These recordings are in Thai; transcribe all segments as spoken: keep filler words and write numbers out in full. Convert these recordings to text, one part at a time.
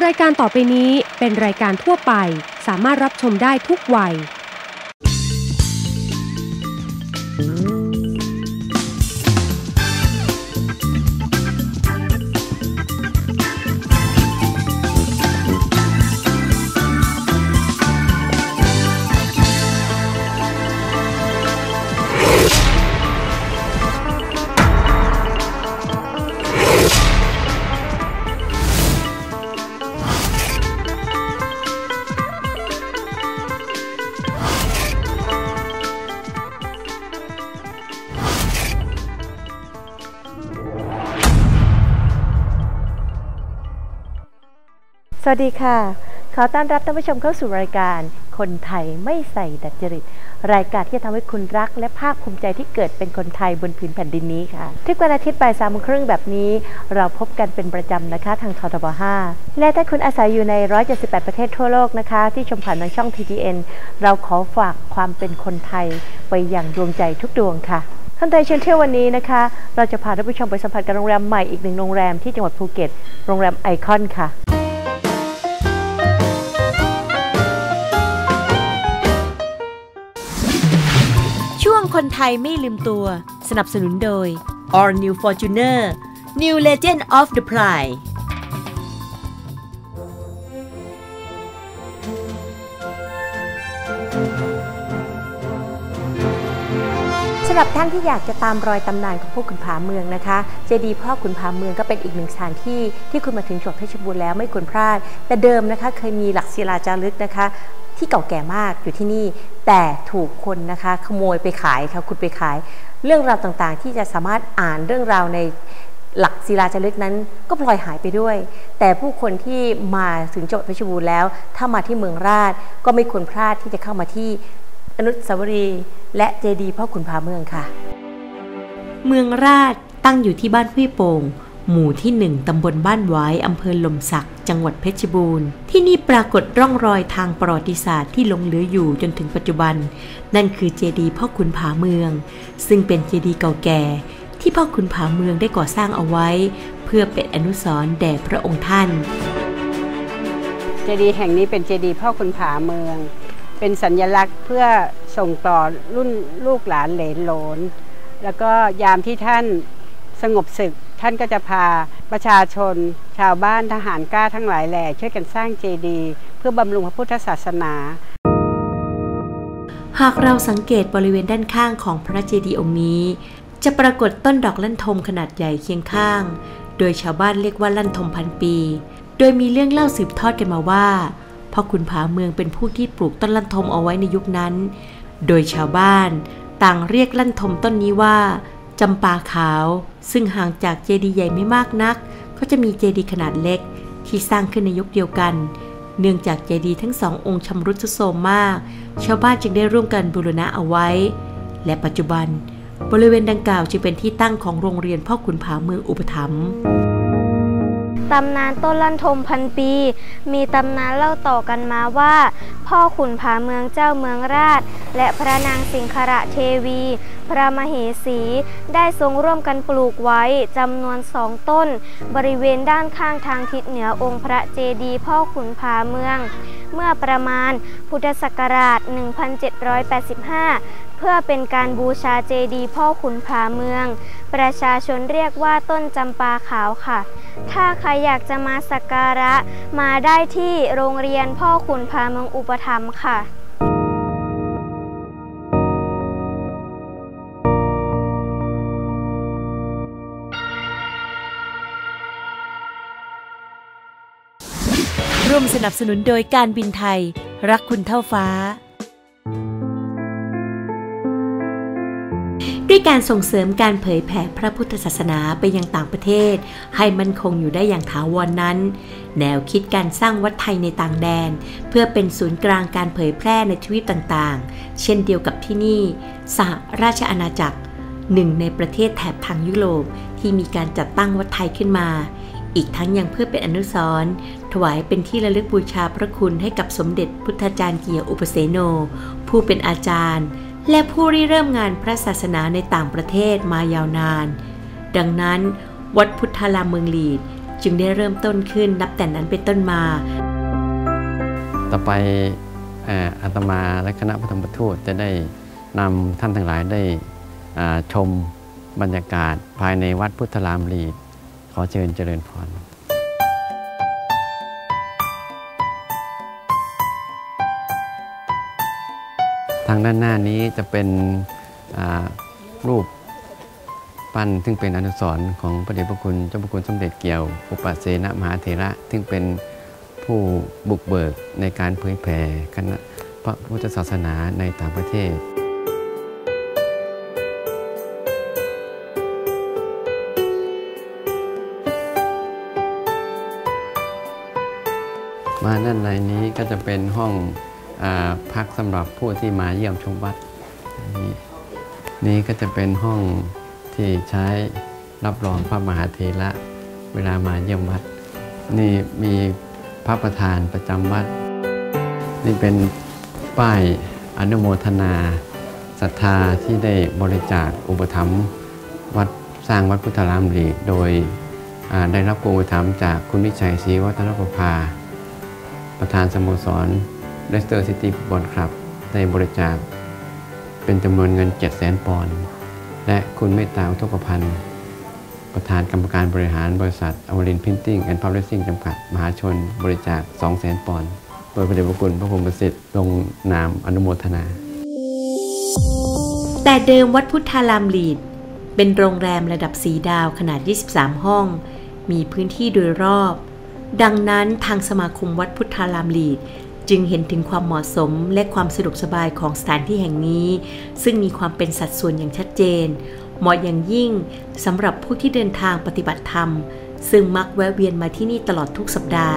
รายการต่อไปนี้เป็นรายการทั่วไปสามารถรับชมได้ทุกวัยสวัสดีค่ะขอต้อนรับท่านผู้ชมเข้าสู่รายการคนไทยไม่ใส่ดัดจริตรายการที่จะทำให้คุณรักและภาคภูมิใจที่เกิดเป็นคนไทยบนผืนแผ่นดินนี้ค่ะทุกวันอาทิตย์บ่ายสามโมงครึ่งแบบนี้เราพบกันเป็นประจำนะคะทางททบห้าและถ้าคุณอาศัยอยู่ในหนึ่งร้อยเจ็ดสิบแปดประเทศทั่วโลกนะคะที่ชมผ่านทางช่อง ที ที เอ็น เราขอฝากความเป็นคนไทยไปอย่างดวงใจทุกดวงค่ะคนไทยเชิญเที่ยววันนี้นะคะเราจะพาท่านผู้ชมไปสัมผัสกับโรงแรมใหม่อีกหนึ่งโรงแรมที่จังหวัดภูเก็ตโรงแรมไอคอนค่ะช่วงคนไทยไม่ลืมตัวสนับสนุนโดย All New Fortuner New Legend of the Pride สำหรับท่านที่อยากจะตามรอยตำนานของพวกขุนผาเมืองนะคะเจดีย์พ่อขุนผาเมืองก็เป็นอีกหนึ่งสถานที่ที่คุณมาถึงจังหวัดเพชรบูรณ์แล้วไม่ควรพลาดแต่เดิมนะคะเคยมีหลักศิลาจารึกนะคะที่เก่าแก่มากอยู่ที่นี่แต่ถูกคนนะคะขโมยไปขายค่ะคุณไปขายเรื่องราวต่างๆที่จะสามารถอ่านเรื่องราวในหลักศิลาจารึกนั้นก็พลอยหายไปด้วยแต่ผู้คนที่มาถึงจังหวัดเพชรบูรณ์แล้วถ้ามาที่เมืองราชก็ไม่ควรพลาดที่จะเข้ามาที่อนุสาวรีย์และเจดีย์พ่อขุนผาเมืองค่ะเมืองราชตั้งอยู่ที่บ้านห้วยโป่งหมู่ที่หนึ่งตำบลบ้านหวายอำเภอหล่มสักจังหวัดเพชรบูรณ์ที่นี่ปรากฏร่องรอยทางประวัติศาสตร์ที่หลงเหลืออยู่จนถึงปัจจุบันนั่นคือเจดีย์พ่อขุนผาเมืองซึ่งเป็นเจดีย์เก่าแก่ที่พ่อขุนผาเมืองได้ก่อสร้างเอาไว้เพื่อเป็นอนุสรณ์แด่พระองค์ท่านเจดีย์แห่งนี้เป็นเจดีย์พ่อขุนผาเมืองเป็นสัญลักษณ์เพื่อส่งต่อรุ่นลูกหลานเหลนโหลนแล้วก็ยามที่ท่านสงบศึกท่านก็จะพาประชาชนชาวบ้านทหารกล้าทั้งหลายแหล่ช่วยกันสร้างเจดีย์เพื่อบำรุงพระพุทธศาสนาหากเราสังเกตบริเวณด้านข้างของพระเจดีย์องค์นี้จะปรากฏต้นดอกลั่นทมขนาดใหญ่เคียงข้างโดยชาวบ้านเรียกว่าลั่นทมพันปีโดยมีเรื่องเล่าสืบทอดกันมาว่าพ่อขุนผาเมืองเป็นผู้ที่ปลูกต้นลั่นทมเอาไว้ในยุคนั้นโดยชาวบ้านต่างเรียกลั่นทมต้นนี้ว่าจำปาขาวซึ่งห่างจากเจดีย์ใหญ่ไม่มากนักก็จะมีเจดีย์ขนาดเล็กที่สร้างขึ้นในยุคเดียวกันเนื่องจากเจดีย์ทั้งสององค์ชำรุดทรุดโทรมมากชาวบ้านจึงได้ร่วมกันบูรณะเอาไว้และปัจจุบันบริเวณดังกล่าวจึงเป็นที่ตั้งของโรงเรียนพ่อขุนผาเมืองอุปถัมภ์ตำนานต้นลั่นทมพันปีมีตำนานเล่าต่อกันมาว่าพ่อขุนผาเมืองเจ้าเมืองราชและพระนางสิงคระเทวีพระมเหสีได้ทรงร่วมกันปลูกไว้จำนวนสองต้นบริเวณด้านข้างทางทิศเหนือองค์พระเจดีย์พ่อขุนผาเมืองเมื่อประมาณพุทธศักราช หนึ่งพันเจ็ดร้อยแปดสิบห้า เพื่อเป็นการบูชาเจดีย์พ่อขุนผาเมืองประชาชนเรียกว่าต้นจำปาขาวค่ะถ้าใครอยากจะมาสักการะมาได้ที่โรงเรียนพ่อขุนผาเมืองอุปถัมภ์ค่ะร่วมสนับสนุนโดยการบินไทยรักคุณเท่าฟ้าด้วยการส่งเสริมการเผยแผ่พระพุทธศาสนาไปยังต่างประเทศให้มั่นคงอยู่ได้อย่างถาวร น, นั้นแนวคิดการสร้างวัดไทยในต่างแดนเพื่อเป็นศูนย์กลางการเผยแพร่ในทวีปต่างๆเช่นเดียวกับที่นี่สหราชอาณาจักรหนึ่งในประเทศแถบทางยุโรปที่มีการจัดตั้งวัดไทยขึ้นมาอีกทั้งยังเพื่อเป็นอนุสรณ์ถวายเป็นที่ระลึกบูชาพระคุณให้กับสมเด็จพุทธาจารย์เกียรติอุปเสโนผู้เป็นอาจารย์และผู้ริเริ่มงานพระศาสนาในต่างประเทศมายาวนานดังนั้นวัดพุทธารามเมืองลีดจึงได้เริ่มต้นขึ้นนับแต่นั้นเป็นต้นมาต่อไปอาตมาและคณะพระธรรมทูตจะได้นำท่านทั้งหลายได้ชมบรรยากาศภายในวัดพุทธารามรีขอเชิญเจริญพรทางด้านหน้านี้จะเป็นรูปปั้นซึ่งเป็นอนุสรณ์ของพระเดชพระคุณเจ้าพระคุณสมเด็จเกี่ยวอุปเสนมหาเถระซึ่งเป็นผู้บุกเบิกในการเผยแผ่คณะพระพุทธศาสนาในต่างประเทศมาด้านในนี้ก็จะเป็นห้องพักสำหรับผู้ที่มาเยี่ยมชมวัดนี้ก็จะเป็นห้องที่ใช้รับรองพระมหาเถระเวลามาเยี่ยมวัดนี่มีพระประธานประจำวัดนี่เป็นป้ายอนุโมทนาศรัทธาที่ได้บริจาคอุปถัมภ์วัดสร้างวัดพุทธารามรีโดยได้รับอุปถัมภ์จากคุณวิชัยศรีวัฒนประภาประธานสโมสรเลสเตอร์ซิตี้ฟุตบอลคลับได้บริจาคเป็นจำนวนเงิน เจ็ดแสน ปอนด์และคุณเมตตาอุทกพันธ์ประธานกรรมการบริหารบริษัทอมรินทร์พรินติ้งแอนด์พับลิชชิ่งจำกัดมหาชนบริจาค สองแสน ปอนด์โดยพระเดชพระคุณพระพรหมประสิทธิ์ลงนามอนุโมทนาแต่เดิมวัดพุทธารามรีเป็นโรงแรมระดับสี่ดาวขนาดยี่สิบสามห้องมีพื้นที่โดยรอบดังนั้นทางสมาคมวัดพุทธารามรีจึงเห็นถึงความเหมาะสมและความสะดวกสบายของสถานที่แห่งนี้ซึ่งมีความเป็นสัดส่วนอย่างชัดเจนเหมาะอย่างยิ่งสำหรับผู้ที่เดินทางปฏิบัติธรรมซึ่งมักแวะเวียนมาที่นี่ตลอดทุกสัปดาห์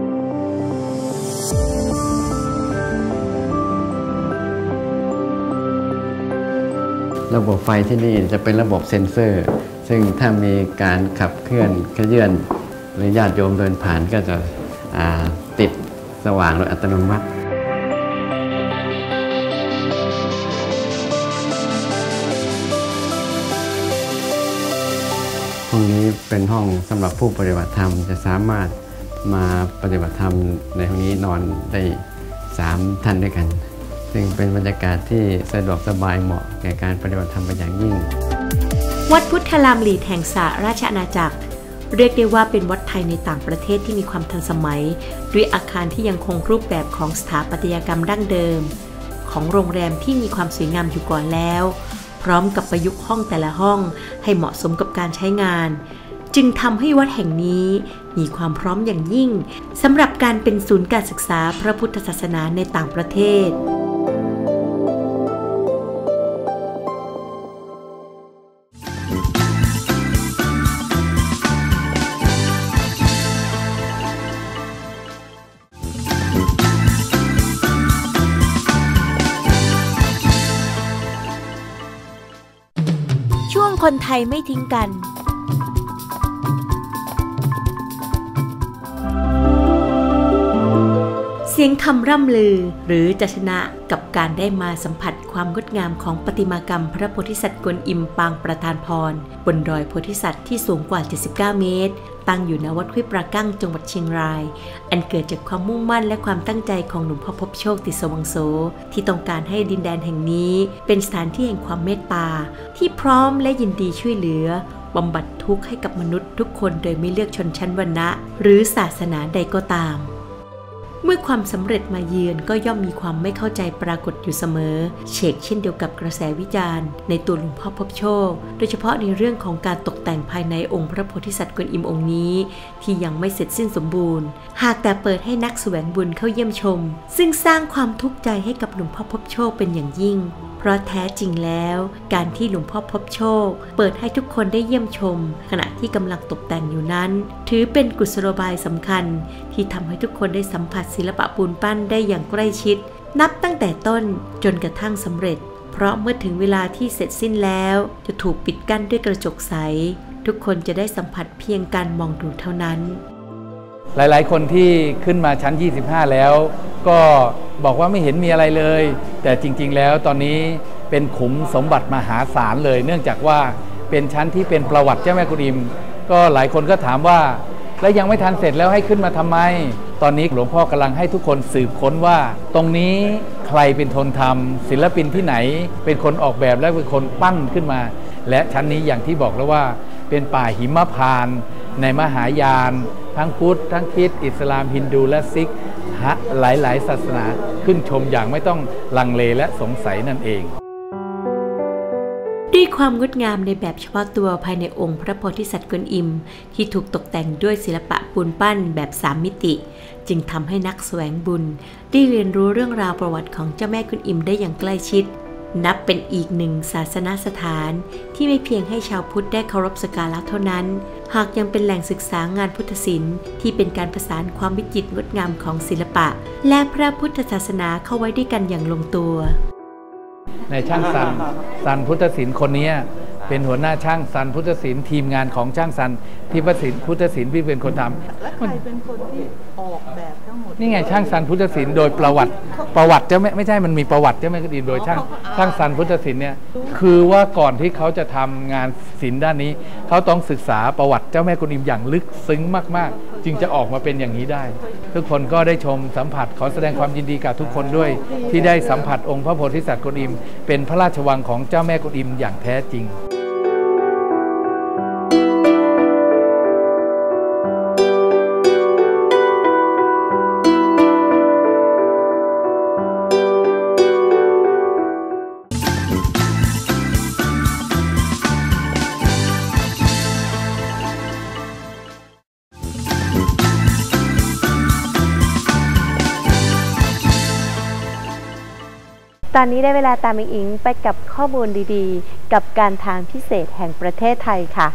ระบบไฟที่นี่จะเป็นระบบเซ็นเซอร์ซึ่งถ้ามีการขับเคลื่อนเคลื่อนหรือญาติโยมเดินผ่านก็จะติดสว่างโดยอัตโนมัติห้องนี้เป็นห้องสำหรับผู้ปฏิบัติธรรมจะสามารถมาปฏิบัติธรรมในห้องนี้นอนได้สามท่านด้วยกันซึ่งเป็นบรรยากาศที่สะดวกสบายเหมาะแก่การปฏิบัติธรรมเป็นอย่างยิ่งวัดพุทธารามรีแห่งสหราชอาณาจักรเรียกได้ว่าเป็นวัดไทยในต่างประเทศที่มีความทันสมัยด้วยอาคารที่ยังคงรูปแบบของสถาปัตยกรรมดั้งเดิมของโรงแรมที่มีความสวยงามอยู่ก่อนแล้วพร้อมกับประยุกต์ห้องแต่ละห้องให้เหมาะสมกับการใช้งานจึงทำให้วัดแห่งนี้มีความพร้อมอย่างยิ่งสำหรับการเป็นศูนย์การศึกษาพระพุทธศาสนาในต่างประเทศคนไทยไม่ทิ้งกันเสียงคำร่ำลือหรือจะชนะกับการได้มาสัมผัสความงดงามของประติมากรรมพระโพธิสัตว์กวนอิมปางประทานพรบนดอยโพธิสัตว์ที่สูงกว่าเจ็ดสิบเก้าเมตรตั้งอยู่ณวัดห้วยปรากั้งจังหวัดเชียงรายอันเกิดจากความมุ่งมั่นและความตั้งใจของหลวงพ่อพบโชคติสวังโสที่ต้องการให้ดินแดนแห่งนี้เป็นสถานที่แห่งความเมตตาที่พร้อมและยินดีช่วยเหลือบำบัดทุกข์ให้กับมนุษย์ทุกคนโดยไม่เลือกชนชั้นวรรณะหรือศาสนาใดก็ตามเมื่อความสำเร็จมาเยือนก็ย่อมมีความไม่เข้าใจปรากฏอยู่เสมอเฉกเช่นเดียวกับกระแสวิจารณ์ในตัวหลวงพ่อพบโชคโดยเฉพาะในเรื่องของการตกแต่งภายในองค์พระโพธิสัตว์กวนอิมองค์นี้ที่ยังไม่เสร็จสิ้นสมบูรณ์หากแต่เปิดให้นักแสวงบุญเข้าเยี่ยมชมซึ่งสร้างความทุกข์ใจให้กับหลวงพ่อพบโชคเป็นอย่างยิ่งเพราะแท้จริงแล้วการที่หลวงพ่อพบโชคเปิดให้ทุกคนได้เยี่ยมชมขณะที่กำลังตกแต่งอยู่นั้นถือเป็นกุศโลบายสำคัญที่ทำให้ทุกคนได้สัมผัสศิลปะปูนปั้นได้อย่างใกล้ชิดนับตั้งแต่ต้นจนกระทั่งสำเร็จเพราะเมื่อถึงเวลาที่เสร็จสิ้นแล้วจะถูกปิดกั้นด้วยกระจกใสทุกคนจะได้สัมผัสเพียงการมองดูเท่านั้นหลายๆคนที่ขึ้นมาชั้นยี่สิบห้าแล้วก็บอกว่าไม่เห็นมีอะไรเลยแต่จริงๆแล้วตอนนี้เป็นขุมสมบัติมหาศาลเลยเนื่องจากว่าเป็นชั้นที่เป็นประวัติเจ้าแม่กุนอิมก็หลายคนก็ถามว่าและยังไม่ทันเสร็จแล้วให้ขึ้นมาทำไมตอนนี้หลวงพ่อกำลังให้ทุกคนสืบค้นว่าตรงนี้ใครเป็นคนทำศิลปินที่ไหนเป็นคนออกแบบและเป็นคนปั้นขึ้นมาและชั้นนี้อย่างที่บอกแล้วว่าเป็นป่าหิมพานต์ในมหายานทั้งพุทธทั้งคริสต์อิสลามฮินดูและซิกหลายๆศาสนาขึ้นชมอย่างไม่ต้องลังเลและสงสัยนั่นเองด้วยความงดงามในแบบเฉพาะตัวภายในองค์พระโพธิสัตว์กวนอิมที่ถูกตกแต่งด้วยศิลปะปูนปั้นแบบสามมิติจึงทำให้นักแสวงบุญได้เรียนรู้เรื่องราวประวัติของเจ้าแม่กวนอิมได้อย่างใกล้ชิดนับเป็นอีกหนึ่งศาสนสถานที่ไม่เพียงให้ชาวพุทธได้เคารพสักการะเท่านั้นหากยังเป็นแหล่งศึกษางานพุทธศิลป์ที่เป็นการประสานความวิจิตรงดงามของศิลปะและพระพุทธศาสนาเข้าไว้ด้วยกันอย่างลงตัวในช่างซันซันพุทธศิลป์คนนี้เป็นหัวหน้าช่างซันพุทธศิลป์ทีมงานของช่างซันที่พุทธศิลป์พุทธศิลป์ที่เป็นคนทำและใครเป็นคนที่ออกแบบทั้งหมดนี่ไงช่างซันพุทธศิลป์โดยประวัติประวัติจะไม่ไม่ใช่มันมีประวัติจะไม่ก็ดีโดยช่างช่างซันพุทธศิลป์เนี่ยคือว่าก่อนที่เขาจะทำงานศิลป์ด้านนี้เขาต้องศึกษาประวัติเจ้าแม่กวนอิมอย่างลึกซึ้งมากๆจึงจะออกมาเป็นอย่างนี้ได้ทุกคนก็ได้ชมสัมผัสขอแสดงความยินดีกับทุกคนด้วยที่ได้สัมผัสองค์พระโพธิสัตว์กวนอิมเป็นพระราชวังของเจ้าแม่กวนอิมอย่างแท้จริงตอนนี้ได้เวลาตามอิงไปกับข้อมูลดีๆกับการทางพิเศษแห่งประเทศไทยค่ะ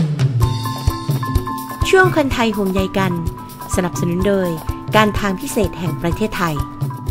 ช่วงคนไทยห่วงใยกันสนับสนุนโดยการทางพิเศษแห่งประเทศไทย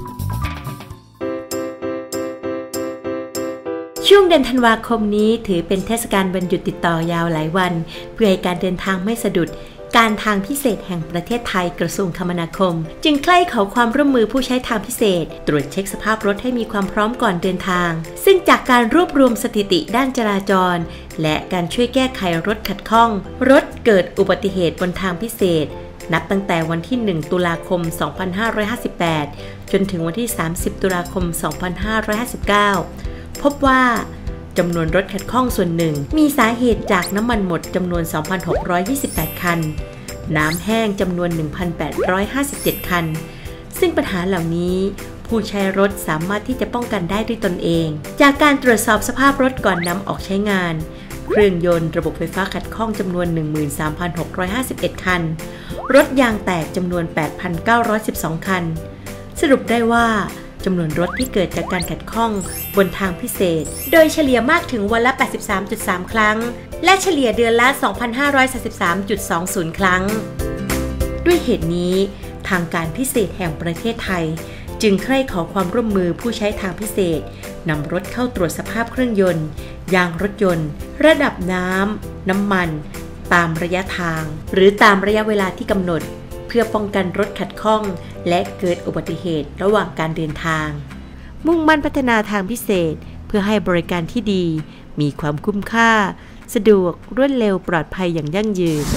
ช่วงเดือนธันวาคมนี้ถือเป็นเทศกาลวันหยุดติดต่อยาวหลายวันเพื่อให้การเดินทางไม่สะดุดการทางพิเศษแห่งประเทศไทยกระทรวงคมนาคมจึงใกล้ขอความร่วมมือผู้ใช้ทางพิเศษตรวจเช็คสภาพรถให้มีความพร้อมก่อนเดินทางซึ่งจากการรวบรวมสถิติด้านจราจรและการช่วยแก้ไขรถขัดข้องรถเกิดอุบัติเหตุบนทางพิเศษนับตั้งแต่วันที่หนึ่งตุลาคมสองพันห้าร้อยห้าสิบแปดจนถึงวันที่สามสิบตุลาคมสองพันห้าร้อยห้าสิบเก้าพบว่าจำนวนรถขัดข้องส่วนหนึ่งมีสาเหตุจากน้ำมันหมดจำนวน สองพันหกร้อยยี่สิบแปด คันน้ำแห้งจำนวน หนึ่งพันแปดร้อยห้าสิบเจ็ด คันซึ่งปัญหาเหล่านี้ผู้ใช้รถสามารถที่จะป้องกันได้ด้วยตนเองจากการตรวจสอบสภาพรถก่อนนำออกใช้งานเครื่องยนต์ระบบไฟฟ้าขัดข้องจำนวน หนึ่งหมื่นสามพันหกร้อยห้าสิบเอ็ด คันรถยางแตกจำนวน แปดพันเก้าร้อยสิบสอง คันสรุปได้ว่าจำนวนรถที่เกิดจากการขัดข้องบนทางพิเศษโดยเฉลี่ยมากถึงวันละ แปดสิบสามจุดสาม ครั้งและเฉลี่ยเดือนละ สองพันห้าร้อยสามสิบสามจุดสองศูนย์ ครั้งด้วยเหตุนี้ทางการพิเศษแห่งประเทศไทยจึงใคร่ขอความร่วมมือผู้ใช้ทางพิเศษนำรถเข้าตรวจสภาพเครื่องยนต์ยางรถยนต์ระดับน้ำน้ำมันตามระยะทางหรือตามระยะเวลาที่กำหนดเพื่อป้องกันรถขัดข้องและเกิดอุบัติเหตุระหว่างการเดินทางมุ่งมั่นพัฒนาทางพิเศษเพื่อให้บริการที่ดีมีความคุ้มค่าสะดวกรวดเร็วปลอดภัยอย่างยั่งยืน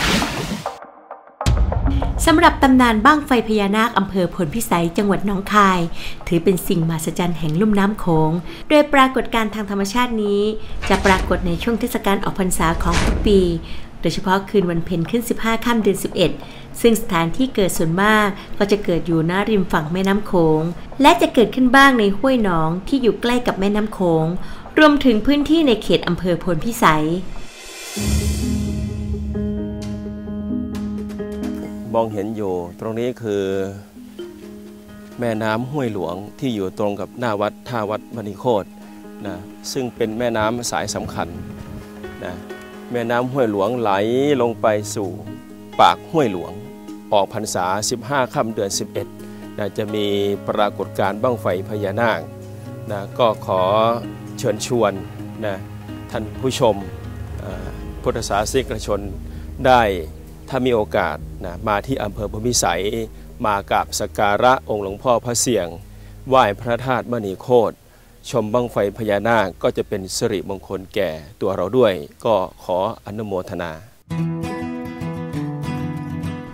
สำหรับตำนานบั้งไฟพญานาคอำเภอพลพิสัยจังหวัดหนองคายถือเป็นสิ่งมหัศจรรย์แห่งลุ่มน้ำโขงโดยปรากฏการณ์ทางธรรมชาตินี้จะปรากฏในช่วงเทศกาลออกพรรษาของทุกปีโดยเฉพาะคืนวันเพ็ญขึ้นสิบห้าค่ำเดือนสิบเอ็ดซึ่งสถานที่เกิดส่วนมากก็จะเกิดอยู่หน้าริมฝั่งแม่น้ำโขงและจะเกิดขึ้นบ้างในห้วยหนองที่อยู่ใกล้กับแม่น้ำโขงรวมถึงพื้นที่ในเขตอำเภอพลพิสัยมองเห็นอยู่ตรงนี้คือแม่น้ำห้วยหลวงที่อยู่ตรงกับหน้าวัดท่าวัดมณีโคตรนะซึ่งเป็นแม่น้ำสายสำคัญนะแม่น้ำห้วยหลวงไหลลงไปสู่ปากห้วยหลวงออกพรรษาสิบห้าค่ำเดือนสิบเอ็ดนะจะมีปรากฏการณ์บั้งไฟพญานาคนะก็ขอเชิญชวนนะท่านผู้ชมพุทธศาสนิกชนได้ถ้ามีโอกาสนะมาที่อำเภอพลพิสัยมากราบสักการะองค์หลวงพ่อพระเสียงไหว้พระธาตุมณีโคตรชมบั้งไฟพญานาคก็จะเป็นสิริมงคลแก่ตัวเราด้วยก็ขออนุโมทนา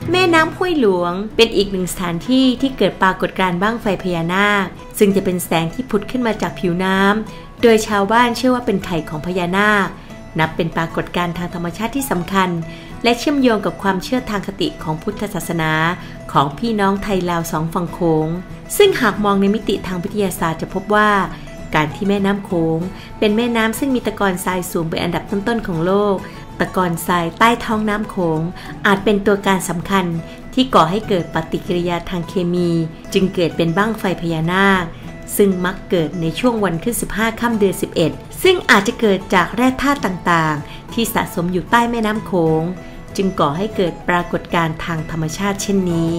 แม่น้ำห้วยหลวงเป็นอีกหนึ่งสถานที่ที่เกิดปรากฏการณ์บั้งไฟพญานาคซึ่งจะเป็นแสงที่ผุดขึ้นมาจากผิวน้ำโดยชาวบ้านเชื่อว่าเป็นไข่ของพญานาคนับเป็นปรากฏการณ์ทางธรรมชาติที่สำคัญและเชื่อมโยงกับความเชื่อทางคติของพุทธศาสนาของพี่น้องไทยลาวสองฝั่งโขงซึ่งหากมองในมิติทางวิทยาศาสตร์จะพบว่าการที่แม่น้ำโขงเป็นแม่น้ำซึ่งมีตะกอนทรายสูงเป็นอันดับต้นๆของโลกตะกอนทรายใต้ท้องน้ำโขงอาจเป็นตัวการสำคัญที่ก่อให้เกิดปฏิกิริยาทางเคมีจึงเกิดเป็นบั้งไฟพญานาคซึ่งมักเกิดในช่วงวันขึ้นสิบห้าค่ำเดือนสิบเอ็ดซึ่งอาจจะเกิดจากแร่ธาตุต่างๆที่สะสมอยู่ใต้แม่น้ำโขงจึงก่อให้เกิดปรากฏการณ์ทางธรรมชาติเช่นนี้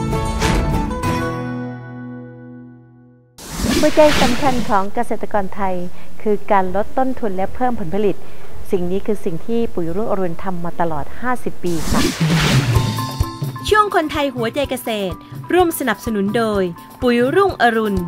หัวใจสำคัญของเกษตรกรไทยคือการลดต้นทุนและเพิ่มผลผลิตสิ่งนี้คือสิ่งที่ปุ๋ยรุ่งอรุณทำมาตลอดห้าสิบปีค่ะช่วงคนไทยหัวใจเกษตรร่วมสนับสนุนโดยปุ๋ยรุ่งอรุณ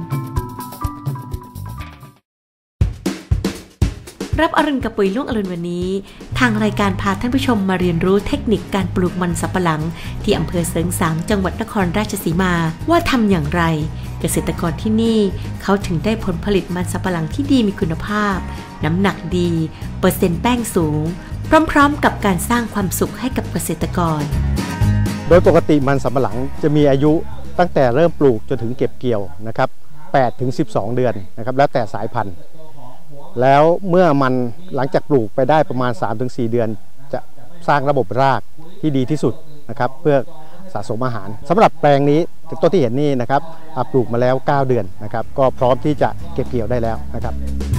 รับอรุณกับปุ๋ยรุ่งอรุณวันนี้ทางรายการพาท่านผู้ชมมาเรียนรู้เทคนิคการปลูกมันสำปะหลังที่อำเภอเสริงสางจังหวัดนครราชสีมาว่าทำอย่างไรเกษตรกรที่นี่เขาถึงได้ผลผลิตมันสำปะหลังที่ดีมีคุณภาพน้ำหนักดีเปอร์เซ็นต์แป้งสูงพร้อมๆกับการสร้างความสุขให้กับเกษตรกรโดยปกติมันสำปะหลังจะมีอายุตั้งแต่เริ่มปลูกจนถึงเก็บเกี่ยวนะครับแปดถึงสิบสองเดือนนะครับแล้วแต่สายพันธุ์แล้วเมื่อมันหลังจากปลูกไปได้ประมาณ สามถึงสี่ เดือนจะสร้างระบบรากที่ดีที่สุดนะครับเพื่อสะสมอาหารสำหรับแปลงนี้ต้นที่เห็นนี่นะครับปลูกมาแล้วเก้าเดือนนะครับก็พร้อมที่จะเก็บเกี่ยวได้แล้วนะครับ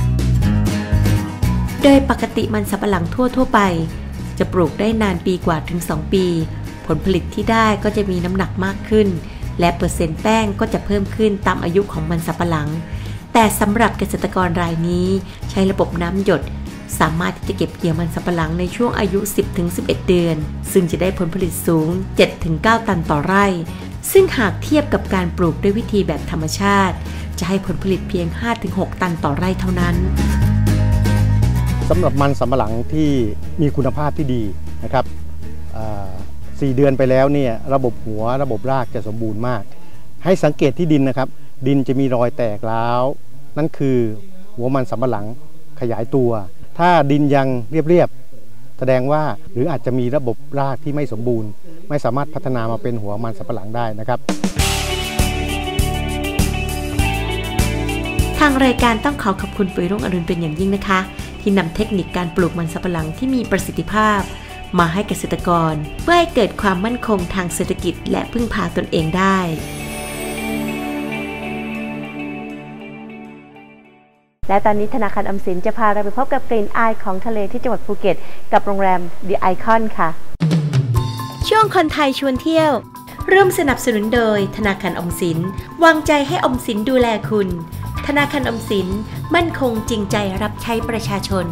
โดยปกติมันสำปะหลังทั่วทั่วไปจะปลูกได้นานปีกว่าถึงสองปีผลผลิตที่ได้ก็จะมีน้ำหนักมากขึ้นและเปอร์เซ็นต์แป้งก็จะเพิ่มขึ้นตามอายุของมันสำปะหลังแต่สำหรับเกษตรกรรายนี้ใช้ระบบน้ำหยดสามารถที่จะเก็บเกี่ยวมันสำปะหลังในช่วงอายุ สิบถึงสิบเอ็ด เดือนซึ่งจะได้ผลผลิตสูง เจ็ดถึงเก้า ตันต่อไร่ซึ่งหากเทียบกับการปลูกด้วยวิธีแบบธรรมชาติจะให้ผลผลิตเพียง ห้าถึงหก ตันต่อไร่เท่านั้นสำหรับมันสำปะหลังที่มีคุณภาพที่ดีนะครับสี่เดือนไปแล้วเนี่ยระบบหัวระบบรากจะสมบูรณ์มากให้สังเกตที่ดินนะครับดินจะมีรอยแตกร้าวนั่นคือหัวมันสำปะหลังขยายตัวถ้าดินยังเรียบๆแสดงว่าหรืออาจจะมีระบบรากที่ไม่สมบูรณ์ไม่สามารถพัฒนามาเป็นหัวมันสำปะหลังได้นะครับทางรายการต้องขอขอบคุณปุ๋ยรุ่งอรุณเป็นอย่างยิ่งนะคะที่นำเทคนิคการปลูกมันสำปะหลังที่มีประสิทธิภาพมาให้เกษตรกรเพื่อให้เกิดความมั่นคงทางเศรษฐกิจและพึ่งพาตนเองได้และตอนนี้ธนาคารออมสินจะพาเราไปพบกับกลิ่นอายของทะเลที่จังหวัดภูเก็ตกับโรงแรม The Icon ค่ะช่วงคนไทยชวนเที่ยวร่วมสนับสนุนโดยธนาคารออมสินวางใจให้ออมสินดูแลคุณธนาคารออมสินมั่นคงจริงใจรับใช้ประชาชน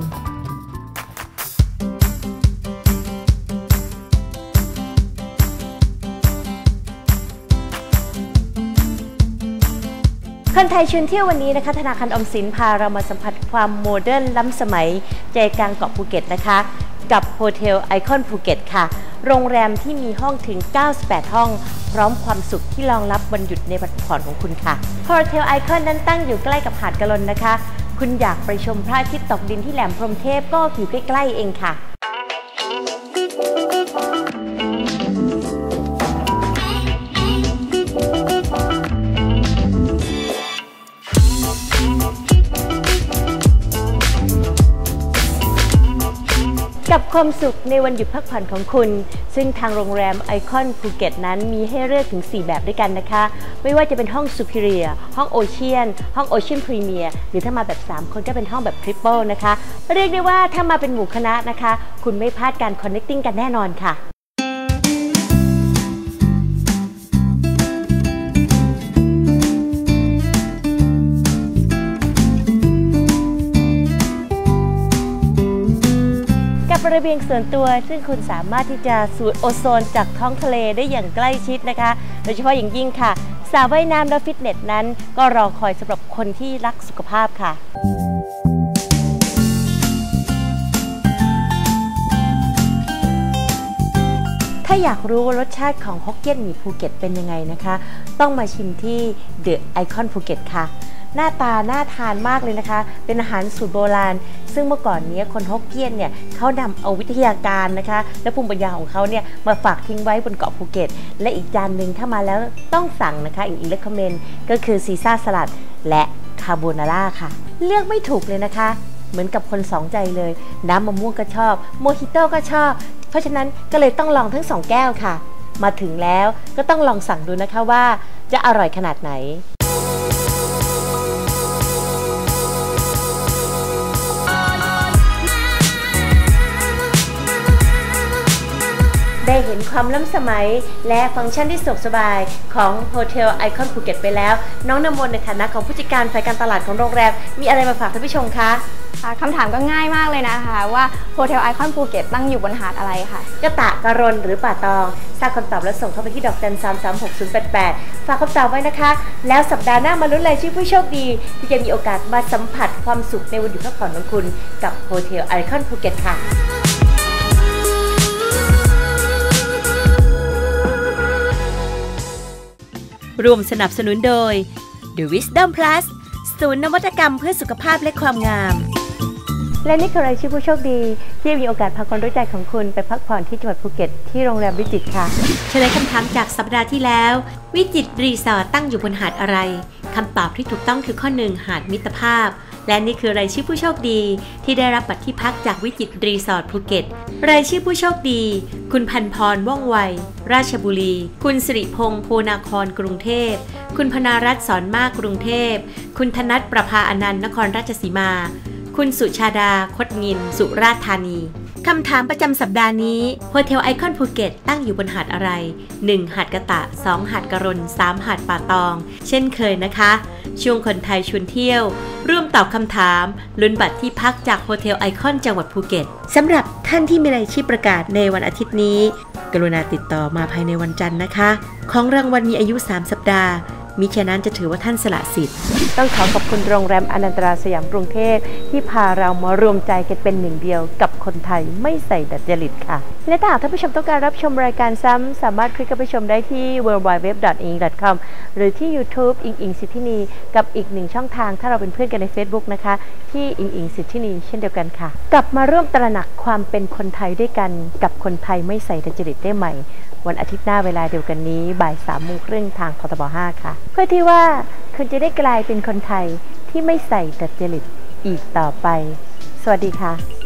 คนไทยชวนเที่ยววันนี้นะคะธนาคารออมสินพาเรามาสัมผัสความโมเดิร์นล้ำสมัยใจกลางเกาะภูเก็ตนะคะกับโฮเทลไอคอนภูเก็ตค่ะโรงแรมที่มีห้องถึงเก้าสิบแปดห้องพร้อมความสุขที่รองรับวันหยุดในวันพักผ่อนของคุณค่ะโฮเทลไอคอนนั้นตั้งอยู่ใกล้กับหาดกะลนนะคะคุณอยากไปชมพระอาทิตย์ตกดินที่แหลมพรหมเทพก็อยู่ใกล้ๆเองค่ะกับความสุขในวันหยุดพักผ่อนของคุณซึ่งทางโรงแรมไอคอนภูเก็ตนั้นมีให้เลือกถึงสี่แบบด้วยกันนะคะไม่ว่าจะเป็นห้องซูเปอร์เรียห้องโอเชียนห้องโอเชียนพรีเมียร์หรือถ้ามาแบบสามคนก็เป็นห้องแบบทริปเปิลนะคะเรียกได้ว่าถ้ามาเป็นหมู่คณะนะคะคุณไม่พลาดการคอนเนคติ้งกันแน่นอนค่ะระเบียงส่วนตัวซึ่งคุณสามารถที่จะสูดโอโซนจากท้องทะเลได้อย่างใกล้ชิดนะคะโดยเฉพาะอย่างยิ่งค่ะสระว่ายน้ำและฟิตเนสนั้นก็รอคอยสำหรับคนที่รักสุขภาพค่ะทถ้าอยากรู้ว่ารสชาติของฮกเกี้ยนหมี่ภูเก็ตเป็นยังไงนะคะต้องมาชิมที่เดอะไอคอนภูเก็ตค่ะหน้าตาน่าทานมากเลยนะคะเป็นอาหารสูตรโบราณซึ่งเมื่อก่อนนี้คนฮกเกี้ยนเนี่ยเขานำเอาวิทยาการนะคะและภูมิปัญญาของเขาเนี่ยมาฝากทิ้งไว้บนเกาะภูเก็ตและอีกจานหนึ่งถ้ามาแล้วต้องสั่งนะคะอีกอีกเลคคอมเมนต์ก็คือซีซ่าสลัดและคาโบนาร่าค่ะเลือกไม่ถูกเลยนะคะเหมือนกับคนสองใจเลยน้ำมะม่วงก็ชอบโมฮิโต้ก็ชอบเพราะฉะนั้นก็เลยต้องลองทั้งสองแก้วค่ะมาถึงแล้วก็ต้องลองสั่งดูนะคะว่าจะอร่อยขนาดไหนได้เห็นความล้ำสมัยและฟังก์ชันที่สะดวกสบายของโฮเทลไอคอนภูเก็ตไปแล้วน้องน้ำมนต์ในฐานะของผู้จัดการฝ่ายการตลาดของโรงแรมมีอะไรมาฝากท่านผู้ชมคะคำถามก็ง่ายมากเลยนะคะว่าโฮเทลไอคอนภูเก็ตตั้งอยู่บนหาดอะไรคะกระตะกระรนหรือป่าตองทราบคำตอบแล้วส่งเข้าไปที่ดอกจันสามสามหกศูนย์แปดแปดฝากคำตอบไว้นะคะแล้วสัปดาห์หน้ามาลุ้นรายชื่อผู้โชคดีที่จะมีโอกาสมาสัมผัสความสุขในวันหยุดพักผ่อนของคุณกับโฮเทลไอคอนภูเก็ตค่ะร่วมสนับสนุนโดย The Wisdom Plus ศูนย์นวัตกรรมเพื่อสุขภาพและความงามและนี่คือรายชื่อผู้โชคดีที่มีโอกาสพาคนรู้ใจของคุณไปพักผ่อนที่จังหวัดภูเก็ตที่โรงแรมวิจิตรค่ะเฉลยคำถามจากสัปดาห์ที่แล้ววิจิตรรีสอร์ทตั้งอยู่บนหาดอะไรคำตอบที่ถูกต้องคือข้อหนึ่งหาดมิตรภาพและนี่คือรายชื่อผู้โชคดีที่ได้รับบัตรที่พักจากวิจิตรรีสอร์ทภูเก็ตรายชื่อผู้โชคดีคุณพันพรว่องไวราชบุรีคุณสิริพงษ์โพนาครกรุงเทพคุณพนารัตน์สอนมากกรุงเทพคุณธนัทประภาอนันต์นครราชสีมาคุณสุชาดาคดงินสุราษฎร์ธานีคำถามประจำสัปดาห์นี้โฮเทลไอคอนภูเก็ตตั้งอยู่บนหาดอะไรหนึ่งหาดกระตะสองหาดกระรนสามหาดป่าตองเช่นเคยนะคะช่วงคนไทยชวนเที่ยวร่วมตอบคำถามลุ้นบัตรที่พักจากโฮเทลไอคอนจังหวัดภูเก็ตสำหรับท่านที่มีรายชื่อประกาศในวันอาทิตย์นี้กรุณาติดต่อมาภายในวันจันทร์นะคะของรางวัลมีอายุสามสัปดาห์มิฉะนั้นจะถือว่าท่านสละสิทธิ์ต้องขอขอบคุณโรงแรมอนันตราสยามกรุงเทพที่พาเรามารวมใจกันเป็นหนึ่งเดียวกับคนไทยไม่ใส่ดัดจริตค่ะและถ้าหากท่านผู้ชมต้องการรับชมรายการซ้ำสามารถคลิกเข้าไปชมได้ที่ ดับเบิลยู ดับเบิลยู ดับเบิลยู ดอท อิง ดอท คอม หรือที่ YouTube อิงอิงสิทธินีกับอีกหนึ่งช่องทางถ้าเราเป็นเพื่อนกันใน Facebook นะคะที่อิงอิงสิทธินีเช่นเดียวกันค่ะกลับมาร่วมตระหนักความเป็นคนไทยด้วยกันกับคนไทยไม่ใส่ดัดจริตได้ใหม่วันอาทิตย์หน้าเวลาเดียวกันนี้บ่ายสามโมงครึ่งทางพทบห้าค่ะเพื่อที่ว่าคุณจะได้กลายเป็นคนไทยที่ไม่ใส่ดัดจริตอีกต่อไปสวัสดีค่ะ